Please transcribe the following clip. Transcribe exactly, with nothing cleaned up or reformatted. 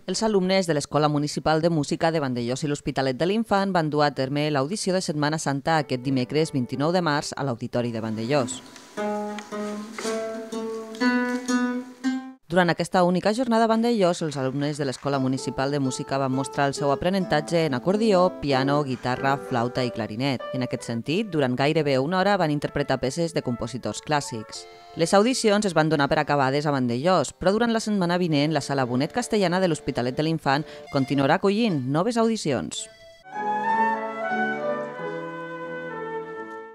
Els alumnes de l'Escola Municipal de Música de Vandellòs i l'Hospitalet de l'Infant van dur a terme l'audició de Setmana Santa aquest dimecres vint-i-nou de març a l'Auditori de Vandellòs. Durant aquesta única jornada a Vandellòs, els alumnes de l'Escola Municipal de Música van mostrar el seu aprenentatge en acordió, piano, guitarra, flauta i clarinet. En aquest sentit, durant gairebé una hora van interpretar peces de compositors clàssics. Les audicions es van donar per acabades a Vandellòs, però durant la setmana vinent la Sala Bonet Castellana de l'Hospitalet de l'Infant continuarà acollint noves audicions.